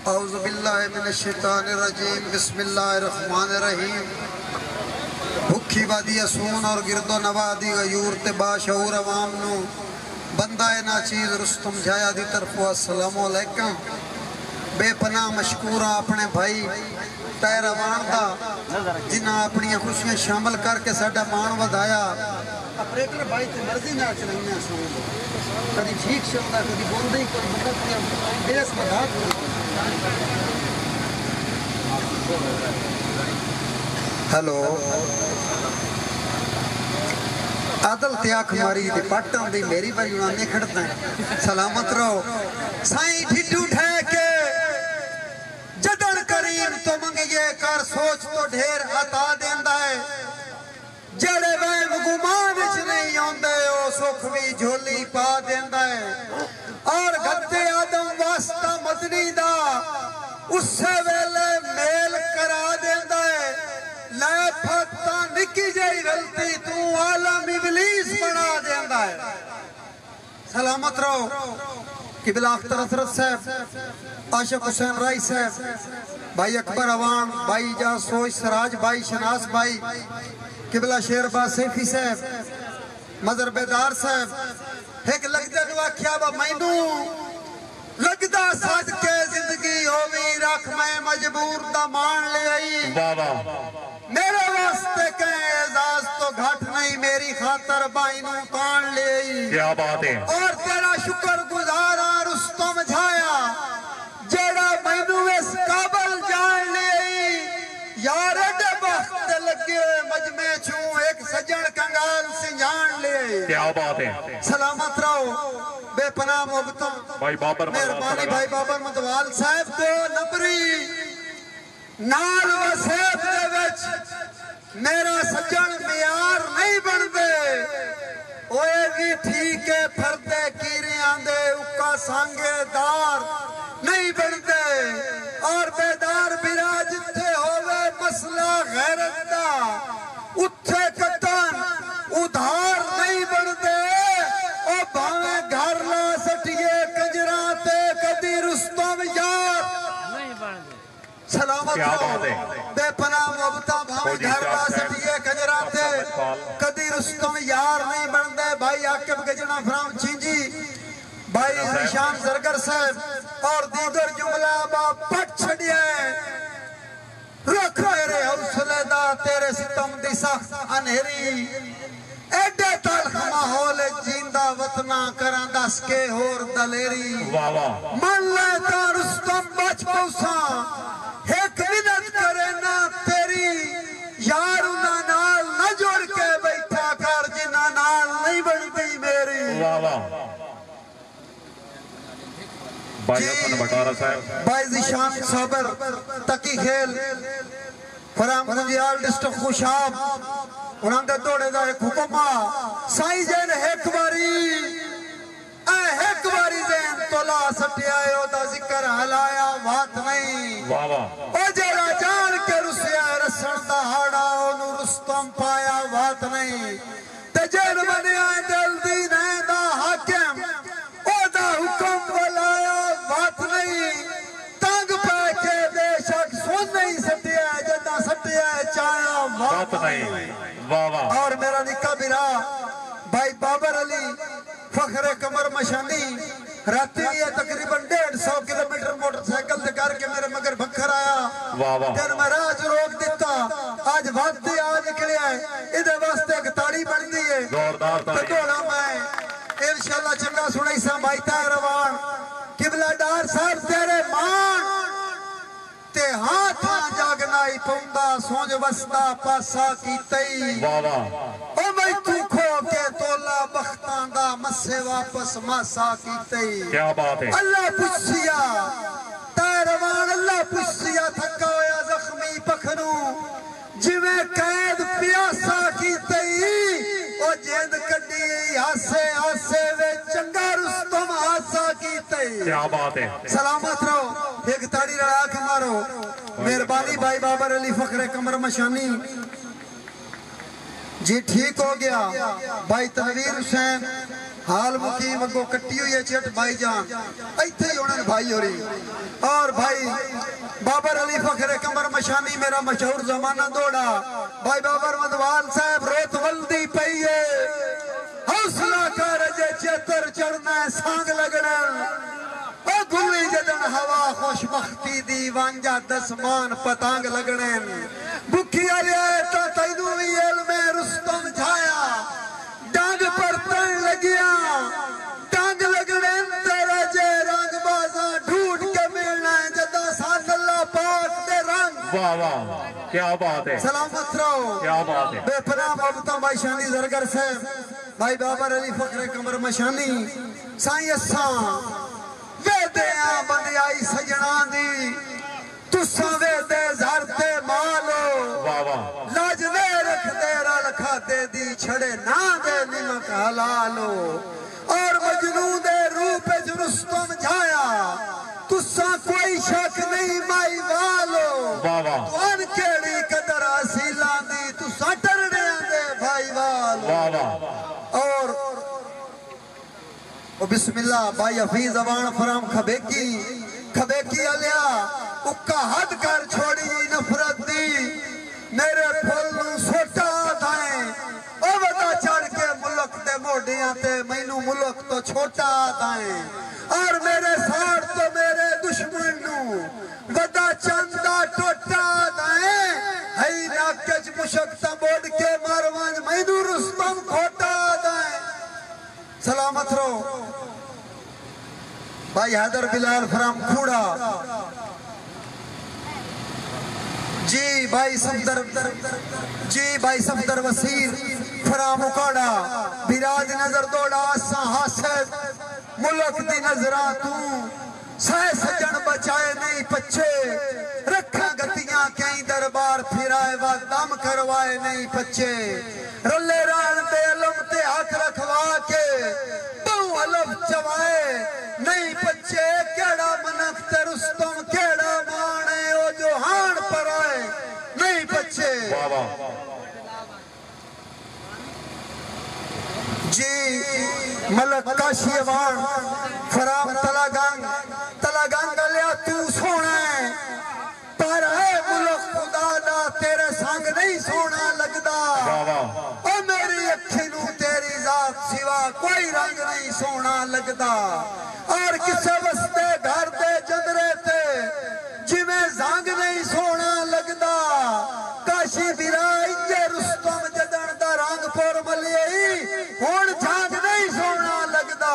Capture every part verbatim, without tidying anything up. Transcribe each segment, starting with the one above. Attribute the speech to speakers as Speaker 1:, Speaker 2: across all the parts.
Speaker 1: اعوذ باللہ من الشیطان الرجیم بسم اللہ الرحمن الرحیم بھکھی وادی اسون اور گرد و نوادی غیور تے باشعور عوام نو بندہ ناچیز رستم جھایا دی طرف السلام علیکم بے پناہ مشکورہ اپنے بھائی تیروان دا جنہ اپنی خوشیاں شامل کر کے ساڑھا مان ودھایا اپریٹر بھائی تے مرضی ناچ رہی ہیں سون کدی ٹھیک شکتا کدی بوندی کوئی مدد بیس مدد ہلو عادل تیاک ماری دی پاٹاں دی میری بھائی انہاں کھڑتا ہے سلامت رہو سائیں ڈھٹو ٹھے کے جدن کریم تو منگیے کر سوچ تو ڈھیر عطا دیندہ ہے جڑے ویم گمان اچھ نہیں ہوندے او سکھ بھی جھولی پا دیندہ ہے اور گھتے آدم واسطہ مدنی دا اس سے ویلے میل کرا دیندہ ہے لے پھتا نکی جائی غلطی تو عالم ابلیس بنا دیندہ ہے سلامت رہو قبلہ اختر حضرت صاحب عاشق حسین رائی صاحب بھائی اکبر عوام بھائی جہاں سوچ سراج بھائی شناس بھائی قبلہ شیر با سیفی صاحب مذر بیدار صاحب ایک لگدہ دعا کیا با مینو لگدہ صدقے زندگی ہوئی رکھ میں مجبور دا مان لے آئی میرے واسطے کہیں اعزاز تو گھٹ نہیں میری خاطر بائنو تان لے آئی کیا بات ہے اور تیرا شکر گزارا رستم جھایا جیڑا مینو اس قابل جان لے آئی یار اڈے بخت لگے مجمع چھوں ایک سجن کنگال سے جان لے آئی کیا بات ہے سلامت رہو بے پناہ محبتوں بھائی بابر مہربانی بھائی بابر مدوال صاحب دو نبری نال و صاحب دے وچ میرا سجن میار نہیں بن دے اوے بھی ٹھیک ہے پھردے کیرے آندے اکا سانگے دار نہیں بن دے اور بیدار براج تھے ہوئے مسئلہ غیرت دا اتھے کتن ادھار نہیں بن دے او بھاویں گھر لا سٹیے کنجراتے کدی رستم یار سلامت ہو بے پناہ محبتہ بھاویں گھر لا سٹیے کنجراتے کدی رستم یار نہیں بن دے بھائی عاقب گجنا فرام چینجی بھائی نشان زرگر صاحب اور دیگر جملہ با پٹ چھڑیا ہے رکھ میرے حوصلے دا تیرے ستم دی سخت انہری ایڈے تلخ ماحول جیندہ وطنہ کرن دس کے ہور دلیری من لیتا رستم بچ پوساں ایک منت کرے نا تیری یار انہاں نال نہ جوڑ کے بیٹھا کر جنہاں نال نہیں بڑھتی میری بائی زیشان صابر تکی خیل فرام گنجیال ڈسٹک خوشاب انہاں دے دوڑے دا ایک حکمہ سائی جین ایک باری اے ایک باری زین تولا سٹی آئے او دا ذکر حلایا بات نہیں او جیرا جان کے رسیا رسن دا ہاڑا انہوں رستم پایا بات نہیں تے جین بنی آئے دل دین ہے دا حاکم او دا حکم بلایا بات نہیں تنگ پہ کے بے شک سن نہیں سٹی آئے جدہ سٹی آئے چایا بات نہیں اور میرا نکا برا بھائی بابر علی فخر کمر مشانی راتی لیا تقریباً ڈیڑھ سو کلومیٹر موٹر سائیکل دکار کے میرے مگر بکھر آیا دن میں راج روک دیتا آج بھاگتی آج نکلے آئے ادھے واسطے ایک تاڑی بن دیئے تو دوڑا میں انشاءاللہ چنگا سنائی سا بھائی تائے روان قبلہ ڈار صاحب تیرے مان تے ہاتھ جاگنائی پوندا سونج وستا پاسا کی تئی او میں تو کھو کے تولا بختان دا مسے واپس ماسا کی تئی کیا بات ہے اللہ پچھیا تیروان اللہ پچھیا تھکا ہویا زخمی پکھنو جویں قید پیاسا کی تئی او جیند کڈی ہاسے ہاسے وے چنگا رستم ہاسا کی تئی کیا بات ہے سلامت رہو ایک تاڑی رڑا کے مارو مہربانی بھائی بابر علی فخر کمر مشانی جی ٹھیک ہو گیا بھائی تنویر حسین حال مقیم اگو کٹی ہوئی ہے چٹ بھائی جان ایتھے ہی انہوں نے بھائی ہو رہی اور بھائی بابر علی فخر کمر مشانی میرا مشہور زمانہ دوڑا بھائی بابر مدوال صاحب روت ولدی پئیے حوصلہ کر جے چیتر چڑھنا ہے سانگ لگنا او گلی جدن ہوا خوش بختی دی وانجا دسمان پتانگ لگنے بکھی آلیا تا تینوی علم رستم جھایا ڈانگ پر تن لگیا ڈانگ لگنے تیرے جے رنگ بازاں ڈھونڈ کے ملنا ہے جدا ساتھ اللہ پاک دے رنگ
Speaker 2: واہ واہ کیا بات ہے
Speaker 1: سلامت رہو
Speaker 2: کیا بات ہے
Speaker 1: بے پناہ محبتاں بھائی شانی زرگر صاحب بھائی بابر علی فخر کمر مشانی سائیں اساں ویدے آن بندی آئی سجنان دی تساں ویدے زارتے مالو
Speaker 2: واہ واہ
Speaker 1: لاج دے رکھ دے رال کھاتے دی چھڑے نا دے نمک حلالو اور مجنون دے روپ جرستم جھایا تساں کوئی شک نہیں مائی والو
Speaker 2: واہ واہ
Speaker 1: تو ان کیڑی قدر حاصلان دی تساں ٹرڑے دے بھائی والو
Speaker 2: واہ واہ
Speaker 1: اور بسم اللہ بھائی حفیظ اوان فرام کھبیکی کھبیکی آلیا اکا حد کر چھوڑی نفرت دی میرے پھول نو سوٹا دائیں او ودا چڑھ کے ملک دے موڑیاں تے مینو ملک تو چھوٹا دائیں اور میرے ساتھ تو میرے دشمن نو ودا چندہ ٹوٹا دائیں ہی ناکج مشکتا موڑ کے ماروانج مینو رستم کھوٹا دائیں سلامت رو بھائی حیدر بلال فرام کھوڑا جی بھائی صفدر جی بھائی صفدر وسیر فرام اکاڑا بیراج نظر دوڑا آساں حاسد ملک دی نظران تو سائے سجن بچائے نہیں پچھے رکھا گتیاں کہیں دربار پھرائے و دم کروائے نہیں پچھے رلے ران دے علم تے حق رکھوا کے بہو علم چوائے نہیں پچھے کیڑا منک تے رستم کیڑا مانے او جو ہان پر آئے نہیں پچھے جی ملک کاشیوان فرام تلاگانگ تلاگانگ لیا تو سونا ہے پر اے ملک خدا دا تیرے سانگ نہیں سونا لگدا او میری اکھینوں تیری ذات سوا کوئی رنگ نہیں سونا لگدا اور کسے وستے گھر دے جدرے تے جی میں زانگ نہیں سونا لگدا کاشی بیرائی جے رستم جدن دا رنگ پور ملیئی ہون جھانگ نہیں سونا لگدا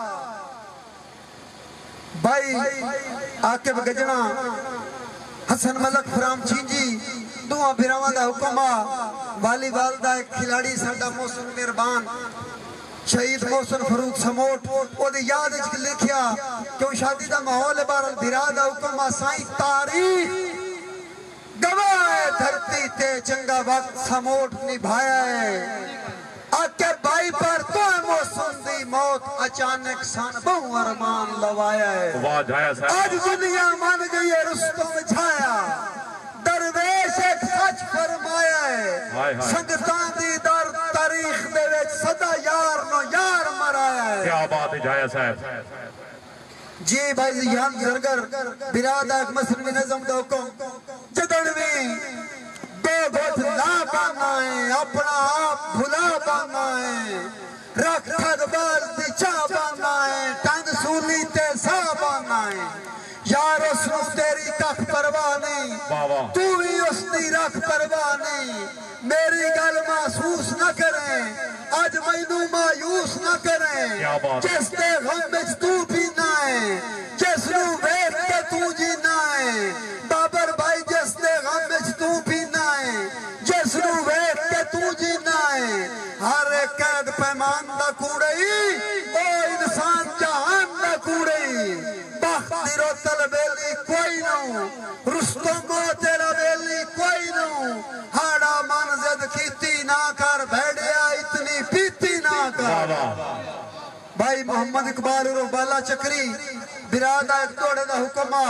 Speaker 1: بھائی آکب گجنا حسن ملک فرام چینجی دعا بھراوان دا حکمہ والی والدہ ایک کھلاڑی ساڈا محسن مہربان شہید محسن فروخ سموٹ او دی یاد اچھ لکھیا کیوں شادی دا ماحول بارل بھرا دا حکمہ سائیں تاریخ گواہ دھرتی تے چنگا وقت سموٹ نبھایا ہے آکے بائی پر تو محسن دی موت اچانک سان بہو ارمان لوایا ہے آج دنیا مان گئی ہے رستم جھایا درویش ایک سچ فرمایا ہے سنگتان دی در تاریخ دے ویچ صدا یار نو یار مرایا ہے
Speaker 2: کیا بات ہے جھایا صاحب
Speaker 1: جی بھائی زیان زرگر برادہ ایک مسلمی نظم دا حکم جدنوی دو گھٹ لا بانا ہے اپنا آپ بھلا بانا ہے رکھ تھگ باز دی چاہ بانا ہے ٹنگ سولی تے سا بانا ہے یا رسول تیری کخ پرواہ نہیں تو ہی اس دی رکھ پرواہ نہیں میری گل محسوس نہ کریں آج مینو مایوس نہ کریں جس دے غم بچ تو بھی نہ ہے جس نو ویٹ کے تو جی نہ ہے بابر بھائی جس دے غم بچ تو بھی نہ ہے جس نو ویٹ کے تو جی نہ ہے ہر ایک قید پیمان دا کوڑئی او انسان جہان دا کوڑئی بخت دیرو تلبیلی کوئی نو رستم تیرا بیلی کوئی نو ہاڑا منزد کیتی نہ کر بھیڑیا اتنی پیتی نہ کر بھائی محمد اقبال اور بالا چکری برادہ ایک توڑے دا حکمہ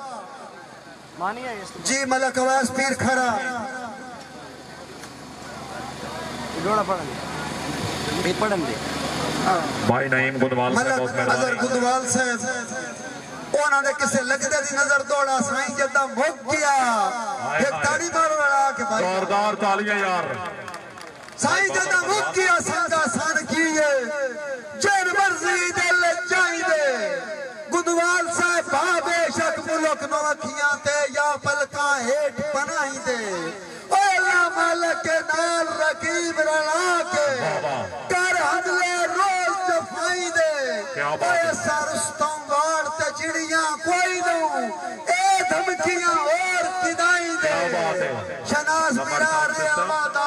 Speaker 1: جی ملک عویس پیر کھرا
Speaker 3: پڑھن دے
Speaker 2: भाई नईम गुदवाल साहब बहुत
Speaker 1: मलक अजहर
Speaker 2: मेहरबानी
Speaker 1: गुदवाल साहब उन्हां दे किसे लगदे दी नजर दौड़ा साईं जदा मुक गया एक ताड़ी मारो लड़ा के भाई
Speaker 2: जोरदार तालियां यार
Speaker 1: साईं जदा मुक गया संगा सन कीए जन मर्जी दिल चाहिए गुदवाल साहब बा बेशक मुल्क नो अखियां ते या पलका हेठ बनाई दे ओ अल्लाह मालिक के नाल रकीब रला के कर हदले रोज जफाई दे ओए सरस्तों वाड़ ते चिड़ियां कोई दो ए धमकियां और किदाई दे शनाज मेरा रे आवादा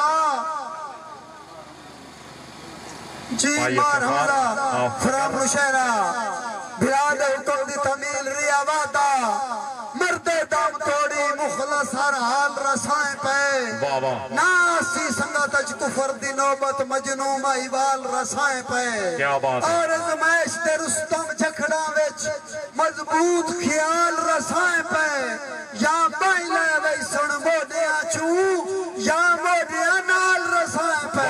Speaker 1: जी मार हमरा फराम मुशहरा बिराद हुक्म दी तमील रिया वादा मर्दे दम तोड़ी मुखलस हर हाल रसाए पे नासी संगत च कुफर दी नौबत मजनू माईवाल रसाए पे और अजमाइश दे रुस्तम झखड़ा विच मजबूत ख्याल रसाए पे या बाइले वे सुन मोडिया चू या मोडिया नाल रसाए पे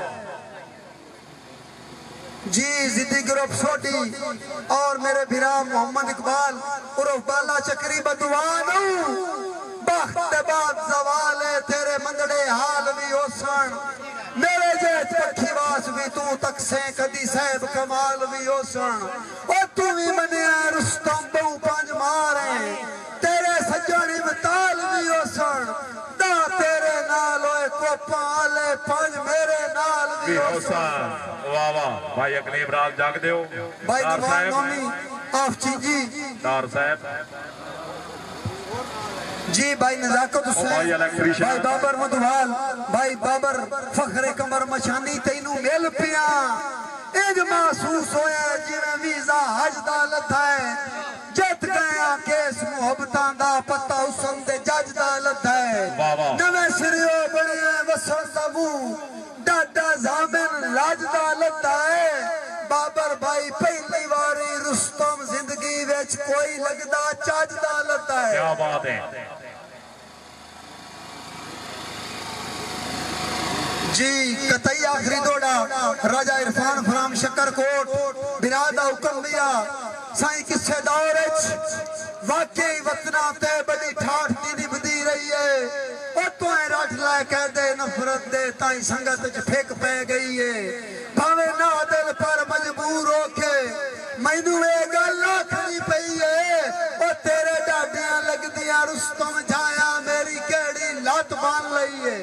Speaker 1: जी जिद्दी ग्रुप सोटी और मेरे भिरा मोहम्मद इकबाल उर्फ बाला चक्री बदवान बख्त बाद जवाले तेरे मंदड़े हाल भी ओसन मेरे जेठ पखी वास भी तू तक से कदी साहब कमाल भी ओसन ओ तू भी मनिया रुस्तम बहु पंज मारे तेरे सज्जन इब्ताल भी ओसन दा तेरे नाल ओए कोपा आले पंज मेरे नाल भी ओसन
Speaker 2: वाह वाह भाई अकलीम राज जाग दियो
Speaker 1: भाई दीवान नोमी आफ जी
Speaker 2: दार साहब
Speaker 1: जी भाई नजाकत हुसैन भाई बाबर मधुवाल भाई बाबर फखरे कमर मशानी तैनू मिल पिया इंज महसूस होया जिवें वीजा हज दा लथा है जित गया केस मुहब्बतां दा पता हुसन दे जज दा लथा है नवें सिरियो बने वसन दा मुंह डाडा जामिन राजदा लता है बाबर भाई पहली बारी रुस्तम जिंदगी विच कोई लगदा चजदा लता है
Speaker 2: क्या बात है
Speaker 1: जी कतई आखिरी दौड़ा राजा इरफान फराम शक्कर कोट बिरादा हुक्म दिया साईं किसे दौर वाकई वतना ते बड़ी ठाठ दी निभदी रही है और तो रट ला कह दे नफरत दे ताई संगत च फेक पै गई है भावे ना दिल पर मजबूर होके मैनू ये गल आखनी पई है और तेरे डाडियां लगदियां रुस्तम जाया मेरी केड़ी लत बांध लई है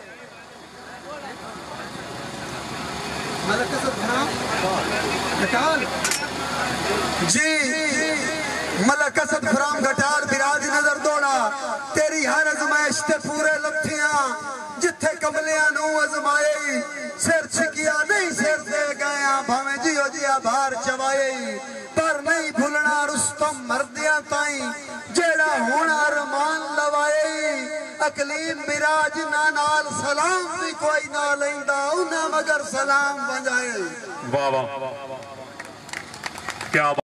Speaker 1: जी मलक असद फराम घटार बिराज नजर दौड़ा तेरी हर अजमाइश ते पूरे लथियां जिथे कमलियां नू अजमाई सिर छिकिया नहीं सिर दे गया भावे जियो जिया बाहर चवाई पर नहीं भूलना रुस्तम मरदिया ताई जेड़ा हुण अरमान लवाई अकलीम बिराज ना नाल सलाम भी कोई ना लेंदा उन्हें मगर सलाम बजाए
Speaker 2: वाह वाह क्या